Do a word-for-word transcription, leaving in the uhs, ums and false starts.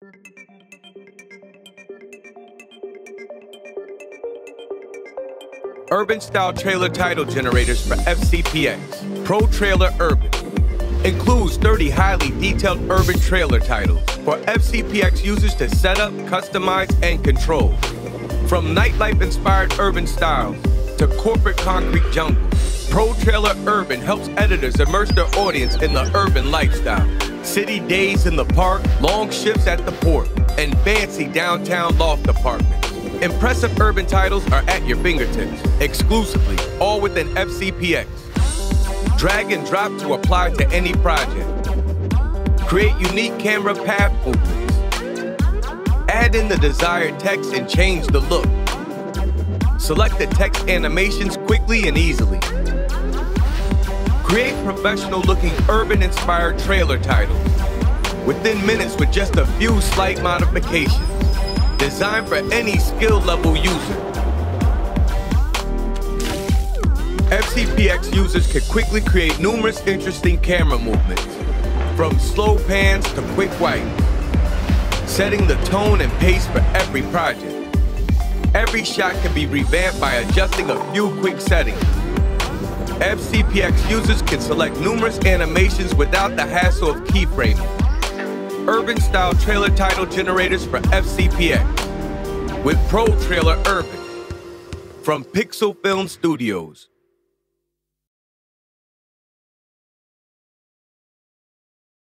Urban-style trailer title generators for F C P X. ProTrailer Urban includes thirty highly detailed urban trailer titles for F C P X users to set up, customize, and control. From nightlife-inspired urban styles to corporate concrete jungles, ProTrailer Urban helps editors immerse their audience in the urban lifestyle. City days in the park, long shifts at the port, and fancy downtown loft apartments. Impressive urban titles are at your fingertips, exclusively, all within F C P X. Drag and drop to apply to any project. Create unique camera path movements. Add in the desired text and change the look. Select the text animations quickly and easily. Create professional-looking urban-inspired trailer titles within minutes with just a few slight modifications. Designed for any skill level user. F C P X users can quickly create numerous interesting camera movements, from slow pans to quick wipes, setting the tone and pace for every project. Every shot can be revamped by adjusting a few quick settings. F C P X users can select numerous animations without the hassle of keyframing. Urban-style trailer title generators for F C P X with ProTrailer Urban from Pixel Film Studios.